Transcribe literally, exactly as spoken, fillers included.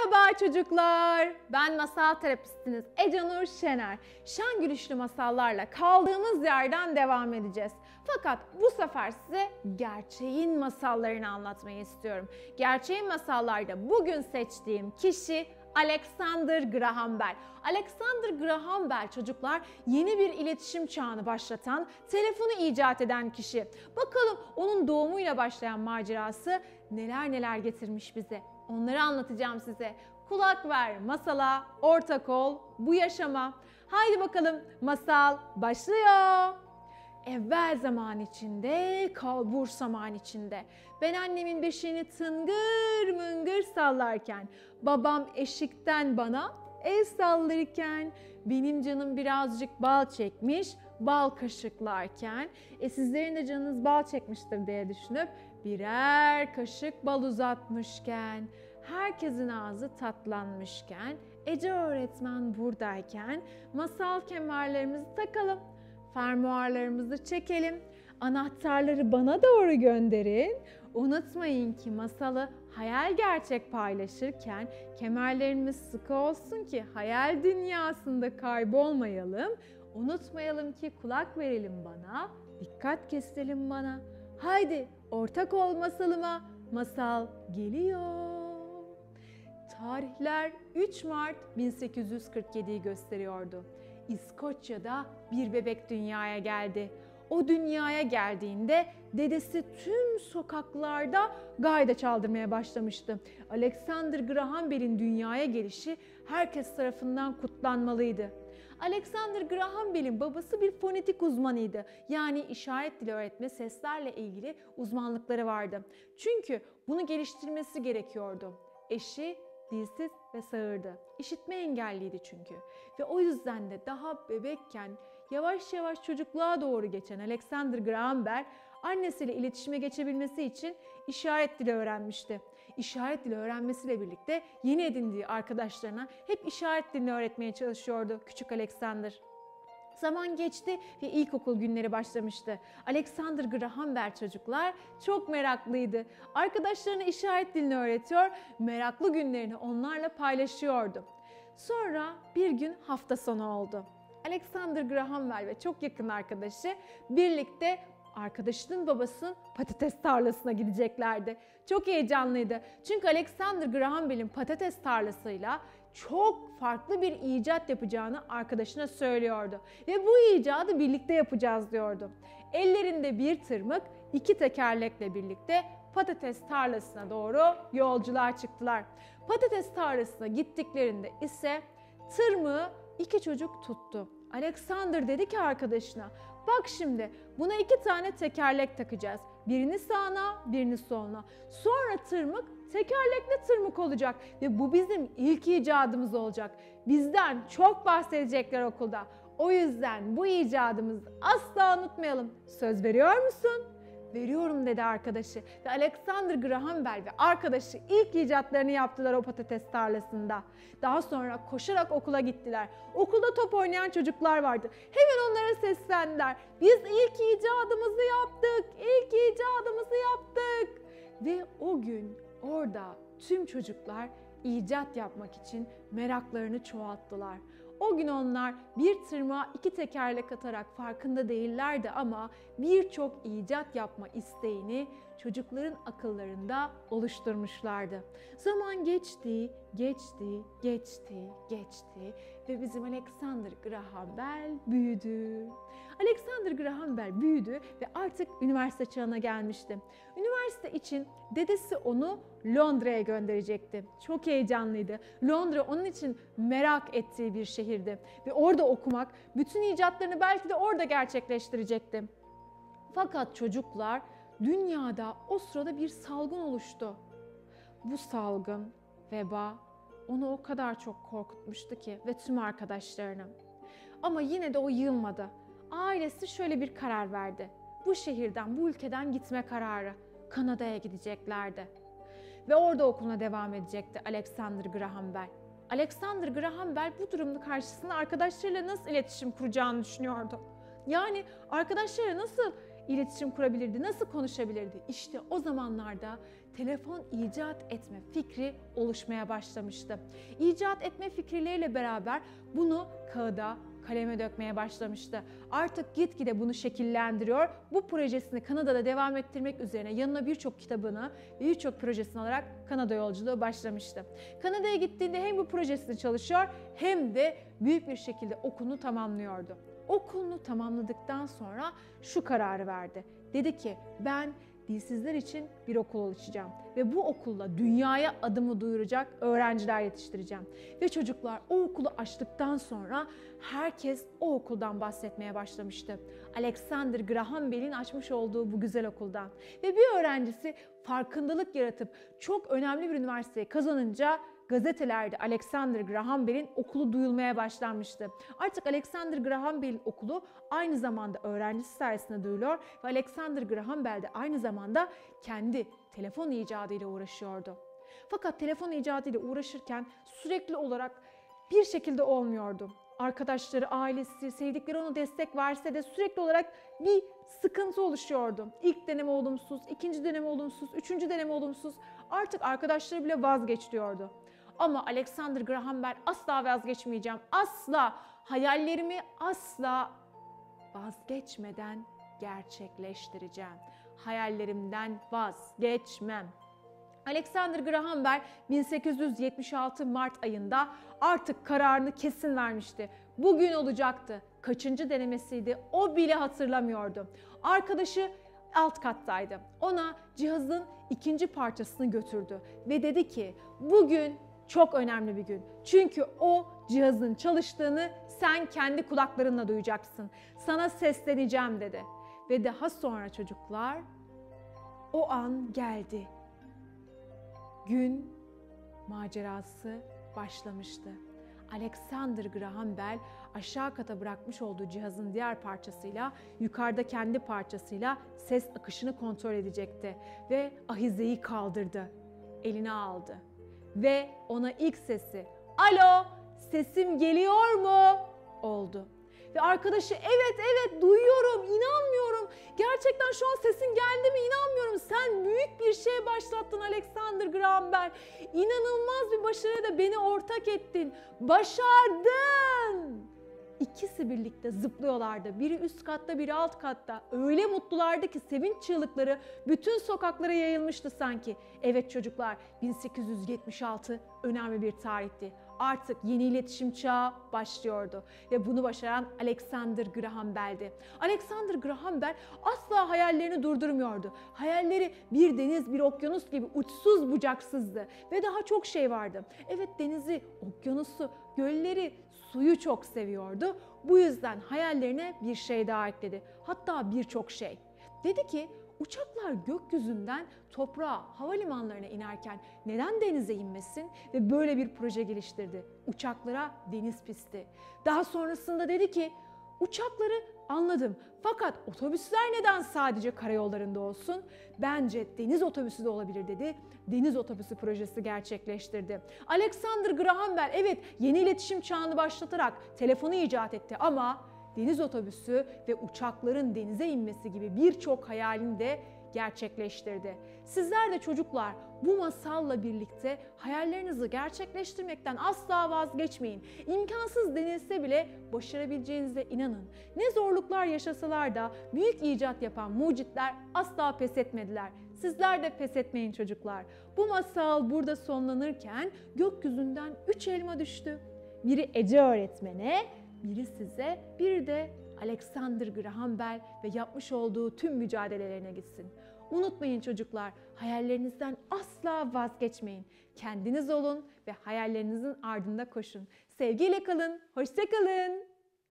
Merhaba çocuklar. Ben masal terapistiniz Ecanur Şener. Şen gülüşlü masallarla kaldığımız yerden devam edeceğiz. Fakat bu sefer size gerçeğin masallarını anlatmayı istiyorum. Gerçeğin masallarda bugün seçtiğim kişi Alexander Graham Bell. Alexander Graham Bell çocuklar yeni bir iletişim çağını başlatan, telefonu icat eden kişi. Bakalım onun doğumuyla başlayan macerası neler neler getirmiş bize. Onları anlatacağım size. Kulak ver masala, ortak ol bu yaşama. Haydi bakalım masal başlıyor. Evvel zaman içinde, kalbur saman içinde. Ben annemin beşiğini tıngır mıngır sallarken, babam eşikten bana el sallarken, benim canım birazcık bal çekmiş, bal kaşıklarken, e sizlerin de canınız bal çekmiştir diye düşünüp birer kaşık bal uzatmışken, herkesin ağzı tatlanmışken, Ece öğretmen buradayken masal kemerlerimizi takalım. Fermuarlarımızı çekelim. Anahtarları bana doğru gönderin. Unutmayın ki masalı hayal gerçek paylaşırken kemerlerimiz sıkı olsun ki hayal dünyasında kaybolmayalım. Unutmayalım ki kulak verelim bana, dikkat keselim bana. Haydi ortak ol masalıma, masal geliyor. Tarihler üç Mart bin sekiz yüz kırk yedi'yi gösteriyordu. İskoçya'da bir bebek dünyaya geldi. O dünyaya geldiğinde dedesi tüm sokaklarda gayda çaldırmaya başlamıştı. Alexander Graham Bell'in dünyaya gelişi herkes tarafından kutlanmalıydı. Alexander Graham Bell'in babası bir fonetik uzmanıydı. Yani işaret dili öğretme, seslerle ilgili uzmanlıkları vardı. Çünkü bunu geliştirmesi gerekiyordu. Eşi dilsiz ve sağırdı. İşitme engelliydi çünkü. Ve o yüzden de daha bebekken yavaş yavaş çocukluğa doğru geçen Alexander Graham Bell annesiyle iletişime geçebilmesi için işaret dili öğrenmişti. İşaret dili öğrenmesiyle birlikte yeni edindiği arkadaşlarına hep işaret dilini öğretmeye çalışıyordu küçük Alexander. Zaman geçti ve ilkokul günleri başlamıştı. Alexander Graham Bell çocuklar çok meraklıydı. Arkadaşlarına işaret dilini öğretiyor, meraklı günlerini onlarla paylaşıyordu. Sonra bir gün hafta sonu oldu. Alexander Graham Bell ve çok yakın arkadaşı birlikte arkadaşının babasının patates tarlasına gideceklerdi. Çok heyecanlıydı. Çünkü Alexander Graham Bell'in patates tarlasıyla çok farklı bir icat yapacağını arkadaşına söylüyordu. Ve bu icadı birlikte yapacağız diyordu. Ellerinde bir tırmık, iki tekerlekle birlikte patates tarlasına doğru yolculuğa çıktılar. Patates tarlasına gittiklerinde ise tırmığı iki çocuk tuttu. Alexander dedi ki arkadaşına, bak şimdi buna iki tane tekerlek takacağız. Birini sağına, birini soluna. Sonra tırmık tekerlekli tırmık olacak ve bu bizim ilk icadımız olacak. Bizden çok bahsedecekler okulda. O yüzden bu icadımızı asla unutmayalım. Söz veriyor musun? Veriyorum dedi arkadaşı ve Alexander Graham Bell ve arkadaşı ilk icatlarını yaptılar o patates tarlasında. Daha sonra koşarak okula gittiler. Okulda top oynayan çocuklar vardı. Hemen onlara seslendiler. Biz ilk icadımızı yaptık, ilk icadımızı yaptık. Ve o gün orada tüm çocuklar icat yapmak için meraklarını çoğalttılar. O gün onlar bir tırmığa iki tekerlek atarak farkında değillerdi ama birçok icat yapma isteğini çocukların akıllarında oluşturmuşlardı. Zaman geçti, geçti, geçti, geçti ve bizim Alexander Graham Bell büyüdü. Alexander Graham Bell büyüdü ve artık üniversite çağına gelmişti. Üniversite için dedesi onu Londra'ya gönderecekti. Çok heyecanlıydı. Londra onun için merak ettiği bir şehirdi ve orada okumak, bütün icatlarını belki de orada gerçekleştirecekti. Fakat çocuklar, dünyada o sırada bir salgın oluştu. Bu salgın, veba onu o kadar çok korkutmuştu ki ve tüm arkadaşlarını. Ama yine de o yılmadı. Ailesi şöyle bir karar verdi. Bu şehirden, bu ülkeden gitme kararı. Kanada'ya gideceklerdi. Ve orada okuluna devam edecekti Alexander Graham Bell. Alexander Graham Bell bu durumun karşısında arkadaşlarıyla nasıl iletişim kuracağını düşünüyordu. Yani arkadaşlarıyla nasıl iletişim kurabilirdi, nasıl konuşabilirdi? İşte o zamanlarda telefon icat etme fikri oluşmaya başlamıştı. İcat etme fikirleriyle beraber bunu kağıda, kaleme dökmeye başlamıştı. Artık gitgide bunu şekillendiriyor. Bu projesini Kanada'da devam ettirmek üzerine yanına birçok kitabını ve birçok projesini alarak Kanada yolculuğu başlamıştı. Kanada'ya gittiğinde hem bu projesini çalışıyor hem de büyük bir şekilde okulunu tamamlıyordu. Okulunu tamamladıktan sonra şu kararı verdi. Dedi ki ben dilsizler için bir okul açacağım ve bu okulla dünyaya adımı duyuracak öğrenciler yetiştireceğim. Ve çocuklar o okulu açtıktan sonra herkes o okuldan bahsetmeye başlamıştı. Alexander Graham Bell'in açmış olduğu bu güzel okuldan. Ve bir öğrencisi farkındalık yaratıp çok önemli bir üniversiteyi kazanınca gazetelerde Alexander Graham Bell'in okulu duyulmaya başlanmıştı. Artık Alexander Graham Bell'in okulu aynı zamanda öğrencisi sayesinde duyuluyor ve Alexander Graham Bell de aynı zamanda kendi telefon icadıyla uğraşıyordu. Fakat telefon icadıyla uğraşırken sürekli olarak bir şekilde olmuyordu. Arkadaşları, ailesi, sevdikleri ona destek verse de sürekli olarak bir sıkıntı oluşuyordu. İlk deneme olumsuz, ikinci deneme olumsuz, üçüncü deneme olumsuz. Artık arkadaşları bile vazgeç diyordu. Ama Alexander Graham Bell asla vazgeçmeyeceğim, asla hayallerimi asla vazgeçmeden gerçekleştireceğim. Hayallerimden vazgeçmem. Alexander Graham Bell bin sekiz yüz yetmiş altı Mart ayında artık kararını kesin vermişti. Bugün olacaktı. Kaçıncı denemesiydi o bile hatırlamıyordu. Arkadaşı alt kattaydı. Ona cihazın ikinci parçasını götürdü ve dedi ki bugün çok önemli bir gün. Çünkü o cihazın çalıştığını sen kendi kulaklarınla duyacaksın. Sana sesleneceğim dedi. Ve daha sonra çocuklar o an geldi. Gün macerası başlamıştı. Alexander Graham Bell aşağı kata bırakmış olduğu cihazın diğer parçasıyla yukarıda kendi parçasıyla ses akışını kontrol edecekti. Ve ahizeyi kaldırdı. Eline aldı. Ve ona ilk sesi "Alo, sesim geliyor mu?" oldu. Ve arkadaşı "Evet evet duyuyorum, inanmıyorum. Gerçekten şu an sesin geldi mi inanmıyorum. Sen büyük bir şey başlattın Alexander Graham Bell. İnanılmaz bir başarıyla beni ortak ettin. Başardın." İkisi birlikte zıplıyorlardı. Biri üst katta, biri alt katta. Öyle mutlulardı ki sevinç çığlıkları bütün sokaklara yayılmıştı sanki. Evet çocuklar, bin sekiz yüz yetmiş altı önemli bir tarihti. Artık yeni iletişim çağı başlıyordu ve bunu başaran Alexander Graham Bell'di. Alexander Graham Bell asla hayallerini durdurmuyordu. Hayalleri bir deniz, bir okyanus gibi uçsuz bucaksızdı ve daha çok şey vardı. Evet, denizi, okyanusu, gölleri, suyu çok seviyordu. Bu yüzden hayallerine bir şey daha ekledi. Hatta birçok şey. Dedi ki uçaklar gökyüzünden toprağa, havalimanlarına inerken neden denize inmesin? Ve böyle bir proje geliştirdi. Uçaklara deniz pisti. Daha sonrasında dedi ki uçakları anladım. Fakat otobüsler neden sadece karayollarında olsun? Bence deniz otobüsü de olabilir dedi. Deniz otobüsü projesi gerçekleştirdi. Alexander Graham Bell evet yeni iletişim çağını başlatarak telefonu icat etti ama deniz otobüsü ve uçakların denize inmesi gibi birçok hayalini de gerçekleştirdi. Sizler de çocuklar bu masalla birlikte hayallerinizi gerçekleştirmekten asla vazgeçmeyin. İmkansız denilse bile başarabileceğinize inanın. Ne zorluklar yaşasalar da büyük icat yapan mucitler asla pes etmediler. Sizler de pes etmeyin çocuklar. Bu masal burada sonlanırken gökyüzünden üç elma düştü. Biri Ece öğretmene, biri size, bir de Alexander Graham Bell ve yapmış olduğu tüm mücadelelerine gitsin. Unutmayın çocuklar, hayallerinizden asla vazgeçmeyin. Kendiniz olun ve hayallerinizin ardında koşun. Sevgiyle kalın, hoşça kalın.